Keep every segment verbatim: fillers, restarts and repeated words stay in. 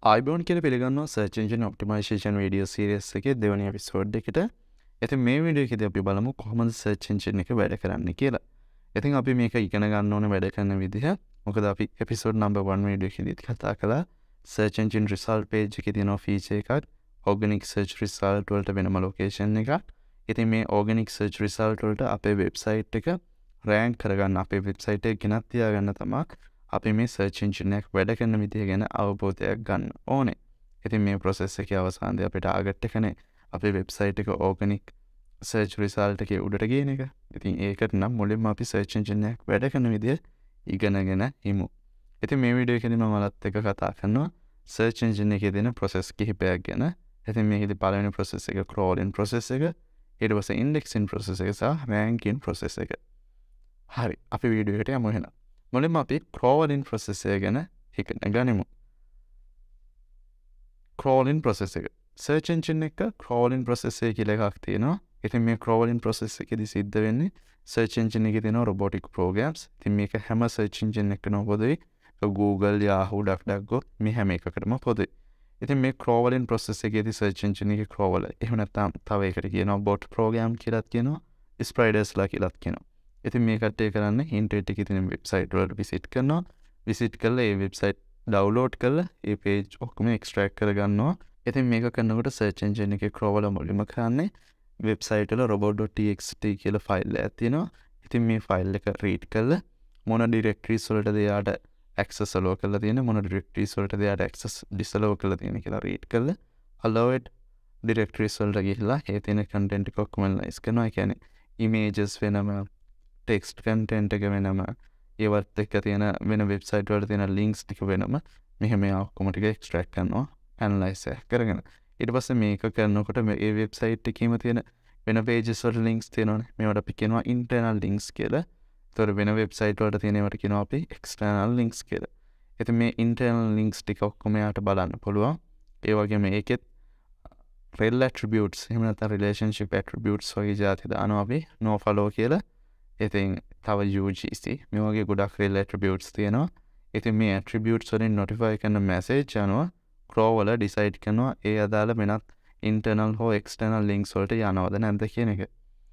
ආයිබෝන් කියලා පිළිගන්නවා search engine optimization video series එකේ දෙවෙනි episode එකට. ඉතින් මේ වීඩියෝ එකේදී අපි බලමු කොහොමද search engine එක වැඩ කරන්නේ කියලා. ඉතින් අපි මේක ඉගෙන ගන්න ඕනේ වැඩ කරන විදිහ. මොකද අපි episode number one වීඩියෝ එකේදී කතා කළා search engine result page එකේ තියෙන feature එකක් organic search result වලට වෙනම location එකක්. ඉතින් මේ organic search result වලට අපේ website එක rank කරගන්න අපේ website එක ගෙනත් තියාගන්න තමයි අපි මේ search engine එක වැඩ කරන විදිහ ගැන අවබෝධයක් ගන්න ඕනේ. ඉතින් මේ process එකේ අවසානයේ අපිට target එකනේ අපේ website එක organic search result එකේ උඩට ගේන එක. ඉතින් ඒකට නම් මුලින්ම අපි search engine එක වැඩ කරන විදිහ ඉගෙනගෙන ඉමු. ඉතින් මේ වීඩියෝ එකේදී මම ඔයාලත් එක්ක කතා කරනවා search engine එකේ දෙන process කිහිපයක් ගැන. ඉතින් මේකේදී පළවෙනි process එක crawling process එක, ඊට පස්සේ indexing process එක සහ ranking process එක. හරි, අපි වීඩියෝ එකට යමු එහෙනම්. මුලින්ම අපි crawling process එක ගැන ඉගෙන ගනිමු. crawling process එක. search engine එක crawling process එක කියලා එකක් තියෙනවා. ඉතින් මේ crawling process එකේදී සිද්ධ වෙන්නේ search engine එකේ තියෙන robotic programs. ඉතින් මේක හැම search engine එකකම පොදුයි. Google, Yahoo, DuckDuckGo මේ හැම එකකටම පොදුයි. ඉතින් මේ crawling process එකේදී search engine එකේ crawler එහෙම නැත්නම් තව එකකට කියනවා bot program කියලාත් කියනවා, spiders ලා කියලාත් කියනවා. ඉතින් මේ කට්ටිය කරන්නේ ඉන්ටර්නෙට් එකේ තියෙන වෙබ්සයිට් වලට විසිට් කරනවා. විසිට් කරලා ඒ වෙබ්සයිට් ඩවුන්ලෝඩ් කරලා ඒ page ඔක්කොම එක්ස්ට්‍රැක්ට් කරගන්නවා. ඉතින් මේක කරනකොට search engine එකේ crawler මුලින්ම කරන්නේ වෙබ්සයිට් වල robot.txt කියලා ෆයිල් එකක් තියෙනවා. ඉතින් මේ ෆයිල් එක read කරලා මොන directories වලටද එයාට access allow කරලා තියෙන්නේ, මොන directories වලටද එයාට access disallow කරලා තියෙන්නේ කියලා read කරලා allowed directories වලට ගිහිල්ලා ඒ තියෙන content එක ඔක්කොම analyze කරනවා. ඒ කියන්නේ images වෙනම, text content එක වෙනම, ඒවත් එක්ක තියෙන වෙන website වල තියෙන links ටික වෙනම මෙහෙම ඔක්කොම ටික extract කරනවා, analyze කරගෙන. ඊට පස්සේ මේක කරනකොට මේ website එකේම තියෙන වෙන pages වල links තියෙනවානේ. මේවට අපි කියනවා internal links කියලා. ඒතකොට වෙන website වලට තියෙන ඒවට කියනවා අපි external links කියලා. ඉතින් මේ internal links ටික ඔක්කොම යාට බලන්න පුළුවන්. ඒ වගේම ඒකෙත් rel attributes එහෙම නැත්නම් relationship attributes වගේ જાති දානවා අපි no follow කියලා. ඉතින් තව U G C මේ වගේ ගොඩක් rel attributes තියෙනවා. ඉතින් මේ attributes වලින් notify කරන message යනවා crawler decide කරනවා ඒ අදාළ වෙනත් internal හෝ external links වලට යනවද නැද්ද කියන එක.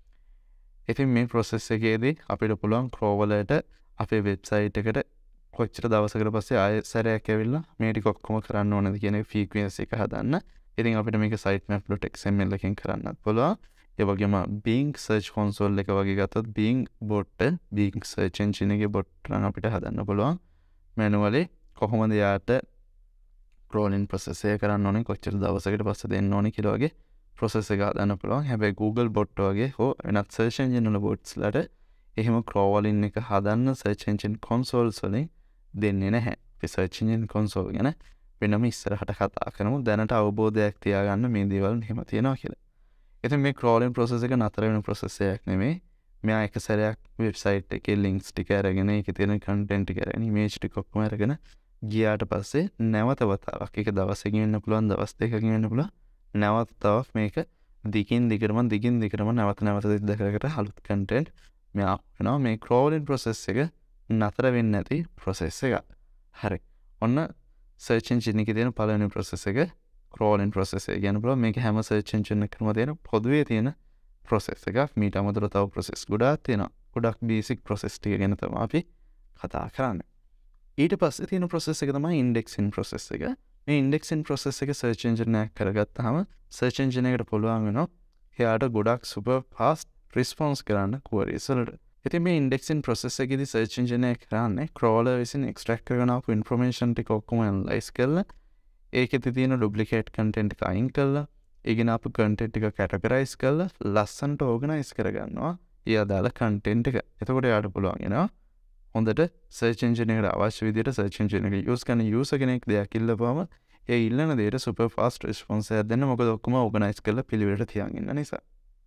ඉතින් මේ process එකේදී අපිට පුළුවන් crawlerට අපේ website එකට කොච්චර දවසකට පස්සේ ආයෙ සැරයක් ඇවිල්ලා මේ ටික ඔක්කොම කරන්න ඕනද කියන frequency එක හදන්න. ඉතින් අපිට මේක sitemap.xml එකෙන් කරන්නත් පුළුවන්. ඒ වගේම Bing search console එක වගේ ගත්තොත් Bing bot Bing search engine එකේ bot නම් අපිට හදන්න පුළුවන්. manually කොහොමද යාට crawling process එක කරන්න ඕනේ, කොච්චර දවසකට පස්සේ දෙන්න ඕනේ කියලා වගේ process එක හදන්න පුළුවන්. හැබැයි Google bot වගේ හෝ වෙනත් search engine වල bots ලට එහෙම crawling එක හදන්න search engine consoles වලින් දෙන්නේ නැහැ. අපි search engine console ගැන වෙනම ඉස්සරහට කතා කරමු. දැනට අවබෝධයක් තියාගන්න මේ දේවල් එහෙම තියෙනවා කියලා. ඉතින් මේ crawling process එක නතර වෙන process එකක් නෙමෙයි. මෙයා එක සැරයක් website එකේ links ටික අරගෙන ඒකේ තියෙන content ටික අරගෙන image ටික ඔක්කොම අරගෙන ගියාට පස්සේ නැවත වතාවක් ඒක දවසකින් වෙන්න පුළුවන්, දවස් දෙකකින් වෙන්න පුළුවන්. නැවත තවත් මේක දිගින් දිගටම දිගින් දිගටම නැවත නැවත දෙකකට අලුත් content මෙයා වෙනවා. මේ crawling process එක නතර වෙන්නේ නැති process එකක්. හරි. ඔන්න search engine එකේ තියෙන පළවෙනි process එක crawling process එක කියන බල මේක හැම search engine එකකම තියෙන පොදුවේ තියෙන process එකක්. මීට අමතරව තව process ගොඩාක් තියෙනවා. ගොඩක් basic process ටික ගැන තමයි අපි කතා කරන්නේ. ඊට පස්සේ තියෙන process එක තමයි indexing process එක. මේ indexing process එක search engine එකක් කරගත්තාම search engine එකට පුළුවන් වෙනවා එයාට ගොඩක් super fast response කරන්න queries වලට. ඉතින් මේ indexing process එකේදී search engine එක කරන්නේ crawler විසින් extract කරගෙන ආපු information ටික ඔක්කොම analyze කරලා ඒකෙදි තියෙන duplicate content එක අයින් කරලා ඒගෙන අපු content ටික categorize කරලා ලස්සනට organize කරගන්නවා ඒ අදාළ content එක. එතකොට යාට පුළුවන් වෙනවා හොඳට search engine එකට අවශ්‍ය විදිහට search engine එක use කරන user කෙනෙක් දෙයක් ඉල්ලපුවම ඒ ඉල්ලන දෙයට super fast response එකක් දෙන්න. මොකද ඔක්කොම organize කරලා පිළිවෙලට තියන් ඉන්න නිසා.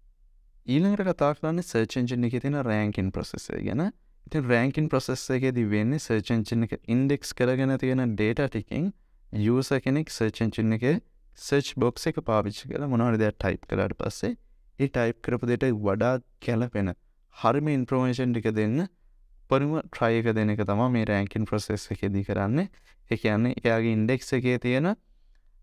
ඊළඟට කතා කරන්නේ search engine එකේ තියෙන ranking process එක ගැන. ඉතින් ranking process එකේදී වෙන්නේ search engine එක index කරගෙන තියෙන data ටිකෙන් user කෙනෙක් search engine එකේ search box එක පාවිච්චි කරලා මොනවාරි දෙයක් type කළාට පස්සේ ඒ type කරපු දෙයට වඩා ගැළපෙන හරිම information ටික දෙන්න පරිම try එක දෙන එක තමයි මේ ranking process එකේදී කරන්නේ. ඒ කියන්නේ එයාගේ index එකේ තියෙන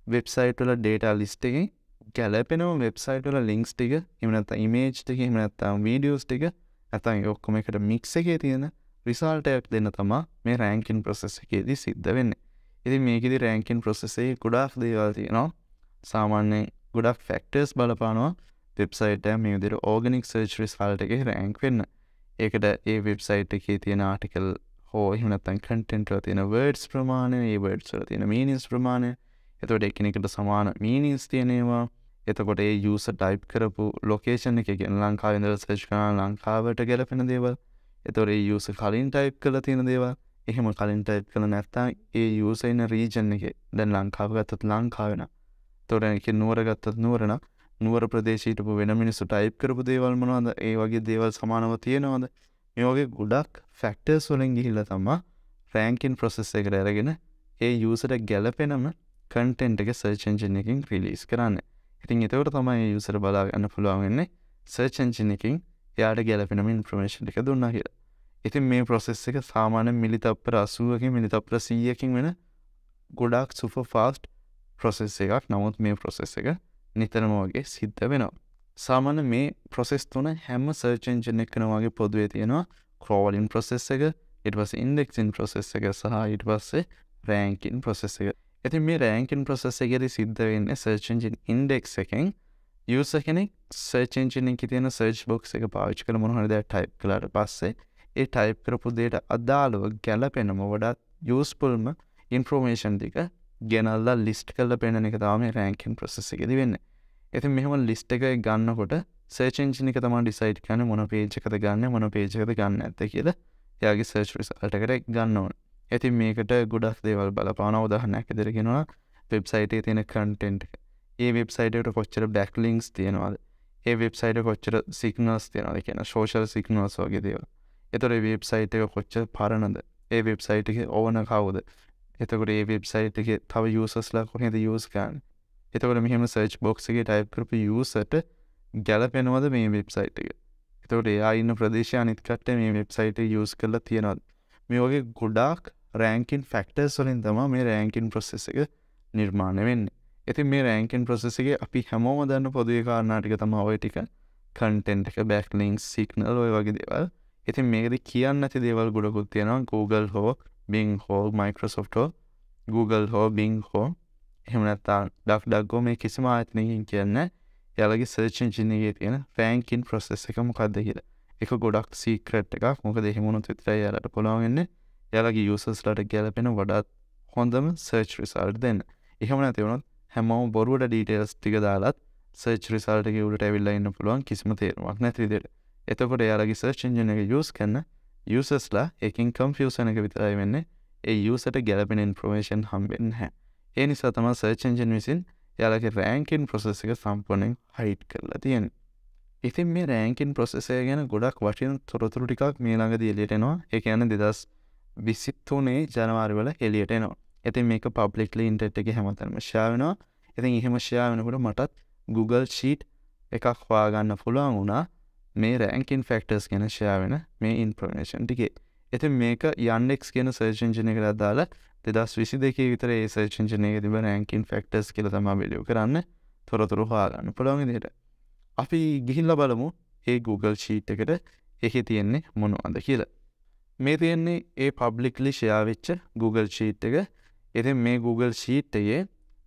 වෙබ්සයිට් වල data list එකෙන් ගැලපෙනම වෙබ්සයිට් වල links ටික එහෙම නැත්නම් image ටික එහෙම නැත්නම් videos ටික නැත්නම් ඒ ඔක්කොම එකට mix එකේ තියෙන result එකක් දෙන්න තමයි මේ ranking process එකේදී සිද්ධ වෙන්නේ. ඉතින් මේකෙදි ranking process එකේ ගොඩාක් දේවල් තියෙනවා. සාමාන්‍යයෙන් ගොඩාක් factors බලපානවා වෙබ්සයිට් එක මේ විදිහට organic search result එකේ rank වෙන්න. ඒකට ඒ වෙබ්සයිට් එකේ තියෙන article හෝ එහෙම නැත්නම් content වල තියෙන words ප්‍රමාණය, ඒ words වල තියෙන meanings ප්‍රමාණය, එතකොට එකිනෙකට සමාන meanings තියෙනවා. එතකොට ඒ user type කරපු location එක කියන්නේ ලංකාවේ ඉඳලා search කරන ලංකාවට ගැලපෙන දේවල්. එතකොට ඒ user කලින් type කරලා තියෙන දේවල්. එහෙම කලින් type කරලා නැත්නම් ඒ user ඉන්න region එකේ දැන් ලංකාව ගත්තොත් ලංකාවේ න ะ. එතකොට ඒක නුවර ගත්තොත් නුවර න ะ. නුවර ප්‍රදේශයේ හිටපු වෙන මිනිස්සු type කරපු දේවල් මොනවද? ඒ වගේ දේවල් සමානව තියෙනවද? මේ වගේ ගොඩක් factors වලින් ගිහිල්ලා තමයි ranking process එකට අරගෙන ඒ user ට ගැලපෙනම content එක search engine එකකින් release කරන්නේ. ඉතින් ඒකට තමයි ඒ user බලා ගන්න පුළුවන් වෙන්නේ search engine එකකින් එයාට ගැලපෙනම information ටික දුන්නා කියලා. ඉතින් මේ process එක සාමාන්‍යයෙන් මිලිතප්පර අසූවකින් මිලිතප්පර සීයකින් වෙන ගොඩාක් super fast process එකක්. නමුත් මේ process එක නිතරම වගේ සිද්ධ වෙනවා. සාමාන්‍ය මේ process තුන හැම search engine එකකම වගේ පොදුවේ තියෙනවා. crawling process එක, ඊට පස්සේ indexing process එක සහ ඊට පස්සේ ranking process එක. ඉතින් මේ ranking process එකේදී සිද්ධ වෙන්නේ search engine index එකෙන් user කෙනෙක් search engine එකේ තියෙන search box එක පාවිච්චි කරලා මොන හරි දෙයක් type කළාට පස්සේ ඒ type කරපු දෙයට අදාළව ගැලපෙනම වඩාත් usefulම information ටික ගෙනල්ලා list කරලා පෙන්නන එක තමයි ranking process එකේදී වෙන්නේ. ඉතින් මෙහෙම list එක ගන්නකොට search engine එක තමයි decide කරන්නේ මොන page එකද ගන්න මොන page එකද ගන්න නැත්තේ කියලා. එයාගේ search result එකට ගන්න ඕනේ. ඉතින් මේකට ගොඩක් දේවල් බලපාන උදාහරණයක් විදිහට කියනවා website එකේ තියෙන content එක. ඒ website එකට කොච්චර backlinks තියෙනවද? ඒ website එක කොච්චර signals තියෙනවද කියන social signals වගේ දේවල්. එතකොට මේ website එක කොච්චර පරණද? ඒ website එකේ owner කවුද? එතකොට මේ website එකේ තව usersලා කොහේද use කරන්නේ? එතකොට මෙහෙම search box එකේ type කරපු userට ගැලපෙනවද මේ website එක? එතකොට එයා ඉන්න ප්‍රදේශය අනිත් කට්ටිය මේ website එක use කරලා තියෙනවද? මේ වගේ ගොඩාක් ranking factors වලින් තමයි මේ ranking process එක නිර්මාණය වෙන්නේ. ඉතින් මේ ranking process එකේ අපි හැමෝම දන්න පොදුවේ කාරණා ටික තමයි ඔය ටික. content එක, backlinks, signal ඔය වගේ දේවල්. ඉතින් මේකදී කියන්න නැති දේවල් ගොඩකුත් තියෙනවා. Google හෝ Bing හෝ Microsoft හෝ Google හෝ Bing හෝ එහෙම නැත්නම් DuckDuckGo මේ කිසිම ආයතනයකින් කියන්නේ එයාලගේ search engine එකේ තියෙන ranking process එක මොකක්ද කියලා. ඒක ගොඩක් secret එකක්. මොකද එහෙම වුණොත් විතරයි එයාලට පුළුවන් වෙන්නේ එයාලගේ usersලාට ගැලපෙන වඩාත් හොඳම search result දෙන්න. එහෙම නැති වුණොත් හැමෝම බොරුවට details ටික දාලත් search result එකේ උඩට ඇවිල්ලා ඉන්න පුළුවන් කිසිම තේරුමක් නැති විදිහට. එතකොට එයාලගේ search engine එක use කරන usersලා එකකින් confusion එක විතරයි වෙන්නේ. ඒ userට ගැලපෙන information හම්බෙන්නේ නැහැ. ඒ නිසා තමයි search engine විසින් එයාලගේ ranking process එක සම්පූර්ණයෙන් hide කරලා තියෙන්නේ. ඉතින් මේ ranking process එක ගැන ගොඩක් වටින තොරතුරු ටිකක් මේ ළඟදී එළියට එනවා. ඒ කියන්නේ දෙදහස් විසිතුනේ ජනවාරි වල එළියට එනවා. ඉතින් මේක publicly internet එකේ හැමතැනම share වෙනවා. ඉතින් එහෙම share වෙනකොට මටත් Google Sheet එකක් හොයාගන්න පුළුවන් වුණා මේ ranking factors ගැන share වෙන මේ information ටිකේ. ඉතින් මේක Yandex කියන search engine එකට දාලා දෙදහස් විසිදෙකේ විතර ඒ search engine එකේ තිබෙන ranking factors කියලා තමයි value කරන්න තොරතුරු හොයාගන්න පුළුවන් විදිහට. අපි ගිහිල්ලා බලමු ඒ Google Sheet එකට ඒකේ තියෙන්නේ මොනවද කියලා. මේ තියෙන්නේ ඒ publicly share වෙච්ච Google Sheet එක. ඉතින් මේ Google Sheet එකේ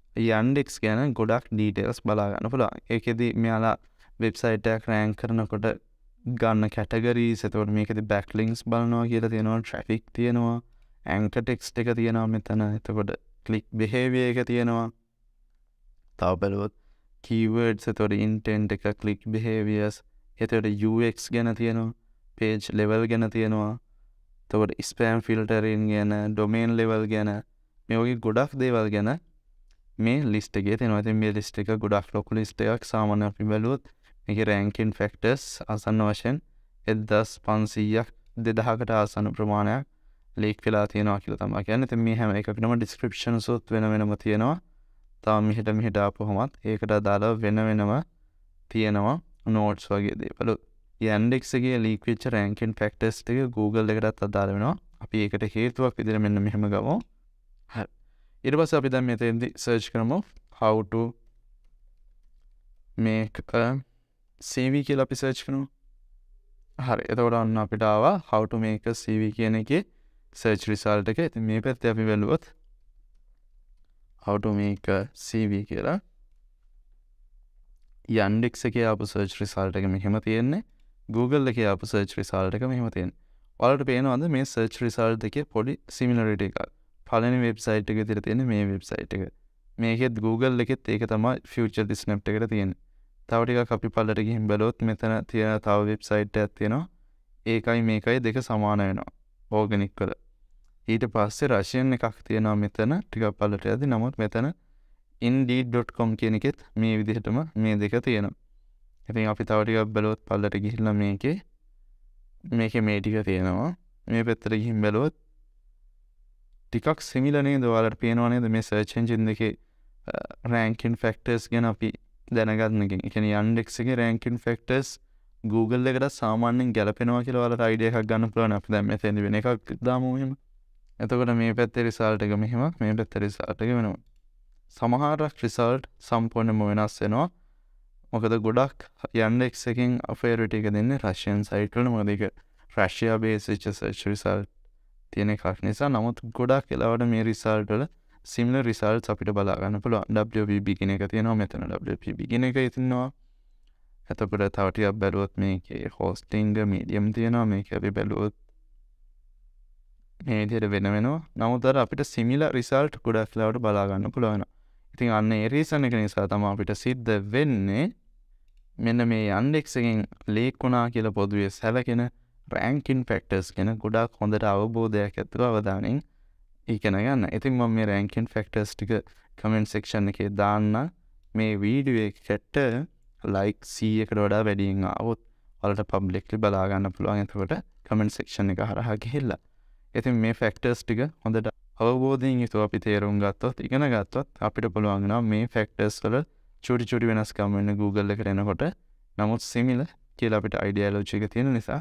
Yandex ගැන ගොඩක් details බලා ගන්න පුළුවන්. ඒකෙදි මෙයාලා website එකක් rank කරනකොට ගන්න categories, එතකොට මේකෙදි backlinks බලනවා කියලා තියෙනවා, traffic තියෙනවා, anchor text එක තියෙනවා මෙතන, එතකොට click behavior එක තියෙනවා. තව බලුවොත් keywords, එතකොට intent එක, click behaviors, එතකොට U X ගැන තියෙනවා, page level ගැන තියෙනවා, එතකොට spam filtering ගැන, domain level ගැන, මේ වගේ ගොඩක් දේවල් ගැන මේ list එකේ තියෙනවා. ඉතින් මේ list එක ගොඩක් ලොකු list එකක්. සාමාන්‍යයෙන් අපි බලුවොත් මේකේ ranking factors ආසන්න වශයෙන් එක්දහස් පන්සීයක් දෙදහකට ආසන්න ප්‍රමාණයක් ලීක් වෙලා තියෙනවා කියලා තමයි කියන්නේ. ඉතින් මේ හැම එකකටම descriptions උත් වෙන වෙනම තියෙනවා. තාම මෙහෙට මෙහෙට ආපුවමත් ඒකට අදාළව වෙන වෙනම තියෙනවා notes වගේ දේවල්. Yandex එකේ ලීක් වෙච්ච ranking factors ටික Google එකටත් අදාළ වෙනවා. අපි ඒකට හේතුවක් විදිහට මෙන්න මෙහෙම ගමු. හරි. ඊට පස්සේ අපි දැන් මෙතෙන්දී search කරමු how to make a C V කියලා අපි search කරනවා. හරි. එතකොට අන්න අපිට ආවා how to make a C V කියන එකේ search result එක. ඉතින් මේ පැත්තේ අපි බලුවොත් how to make a C V කියලා Yandex එකේ ආපු search result එක මෙහෙම තියෙන්නේ. Google එකේ ආපු search result එක මෙහෙම තියෙන්නේ. ඔයාලට පේනවද මේ search result එකේ පොඩි similarity එකක්. පළවෙනි website එකේ විතර තියෙන්නේ මේ website එක. මේකෙත් Google එකෙත් ඒක තමයි future the snap එකට තියෙන්නේ. තව ටිකක් අපි පල්ලට ගිහින් බලුවොත් මෙතන තියෙන තව වෙබ්සයිට් එකක් තියෙනවා. ඒකයි මේකයි දෙක සමාන වෙනවා. ඕගනික් වල. ඊට පස්සේ රෂියන් එකක් තියෙනවා මෙතන ටිකක් පල්ලට යද්දි. නමුත් මෙතන indeed dot com කියන එකෙත් මේ විදිහටම මේ දෙක තියෙනවා. ඉතින් අපි තව ටිකක් බලුවොත් පල්ලට ගිහිල්ලා මේකේ මේකේ මේ ටික තියෙනවා. මේ පැත්තට ගිහින් බලුවොත් ටිකක් සිමිලර් නේද? ඔයාලට පේනවා නේද මේ search engine දෙකේ ranking factors ගැන අපි දැනගන්න එක. ඒ කියන්නේ Yandex එකේ ranking factors Google එකට සාමාන්‍යයෙන් ගැලපෙනවා කියලා ඔයාලට idea එකක් ගන්න පුළුවන්. අපි දැන් මෙතෙන්දි වෙන එකක් දාමු එහෙම. එතකොට මේ පැත්තේ result එක මෙහෙමක්, මේ පැත්තේ result එක වෙනවා. සමහරක් result සම්පූර්ණයෙන්ම වෙනස් වෙනවා. මොකද ගොඩක් Yandex එකෙන් priority එක දෙන්නේ Russian site වල. මොකද ඒක Russia based search result තියෙන එකක් නිසා. නමුත් ගොඩක් වෙලාවට මේ result වල similar results අපිට බලා ගන්න පුළුවන්. W P B කියන එක තියෙනවා මෙතන. W P B කියන එක තියෙනවා. එතකොට තව ටිකක් බැලුවොත් මේකේ hosting medium තියෙනවා. මේක අපි බැලුවොත් මේ විදිහට වෙන වෙනවා. නමුත් අර අපිට similar result ගොඩක් වෙලාවට බලා ගන්න පුළුවන්. ඉතින් අන්න ඒ reason එක නිසා තමයි අපිට සිද්ධ වෙන්නේ මෙන්න මේ Yandex එකෙන් leak වුණා කියලා පොදුවේ සැලකෙන ranking factors ගැන ගොඩක් හොඳට අවබෝධයක් ඇතුව අවධානයෙන් ඉගෙන ගන්න. ඉතින් මම මේ ranking factors ටික comment section එකේ දාන්න. මේ වීඩියෝ එකට like one hundred එකට වඩා වැඩියෙන් ආවොත් ඔයාලට publicly බලා ගන්න පුළුවන්. එතකොට comment section එක හරහා ගිහිල්ලා. ඉතින් මේ factors ටික හොඳට අවබෝධයෙන් යුතුව අපි තේරුම් ගත්තොත් ඉගෙන ගත්තොත් අපිට පුළුවන් වෙනවා මේ factors වල චූටි චූටි වෙනස්කම් වෙන Google එකට එනකොට. නමුත් similar කියලා අපිට ideology එක තියෙන නිසා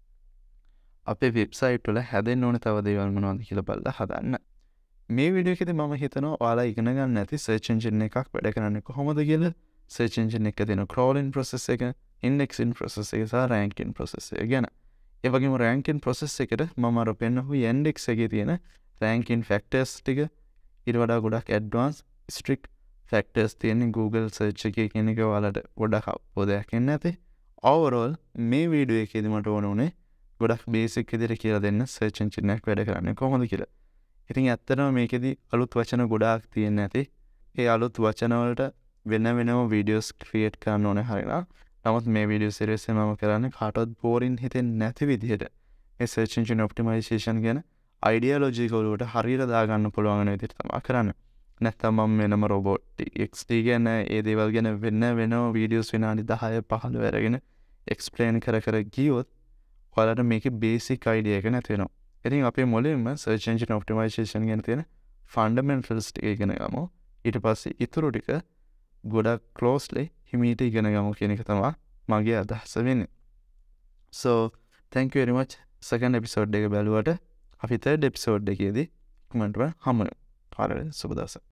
අපේ වෙබ්සයිට් වල හැදෙන්න ඕන තව දේවල් මොනවද කියලා බලලා හදන්න. මේ වීඩියෝ එකේදී මම හිතනවා ඔයාලා ඉගෙන ගන්න නැති search engine එකක් වැඩ කරන්නේ කොහොමද කියලා. search engine එකේ තියෙන crawling process එක, indexing process එක සහ ranking process එක ගැන. ඒ වගේම ranking process එකට මම අර පෙන්නපු Yandex එකේ තියෙන ranking factors ටික ඊට වඩා ගොඩක් advanced strict factors තියෙන Google search එකේ කියන එක ඔයාලට ගොඩක් අවබෝධයක් එන්න ඇති. overall මේ වීඩියෝ එකේදී මට ඕන උනේ ගොඩක් බේසික් විදිහට කියලා දෙන්න search engine එකක් වැඩ කරන්නේ කොහොමද කියලා. ඉතින් ඇත්තටම මේකෙදි අලුත් වචන ගොඩාක් තියෙන්න ඇති. ඒ අලුත් වචන වලට වෙන වෙනම videos create කරන්න ඕනේ හරියට. නමුත් මේ video series එක මම කරන්නේ කාටවත් boring හිතෙන්නේ නැති විදිහට මේ search engine optimization ගැන ideology වලට හරියට දාගන්න පුළුවන් වෙන විදිහට තමයි කරන්නේ. නැත්නම් මම වෙනම robotics ගැන ඒ දේවල් ගැන වෙන වෙනම videos විනාඩි දහය පහළොව අරගෙන explain කර කර ගියොත් ඔයාලට මේකේ basic idea එක නැති වෙනවා. ඉතින් අපි මුලින්ම search engine optimization ගැන තියෙන fundamentals ටික ඉගෙන ගමු. ඊට පස්සේ ඊටු ටික ගොඩක් closely හිමීට ඉගෙන ගමු කියන එක තමයි මගේ අදහස වෙන්නේ. So thank you very much. second episode එක බලුවට අපි third episode එකේදී comment වල හමු වෙනවා. හරියට සුබ දවසක්.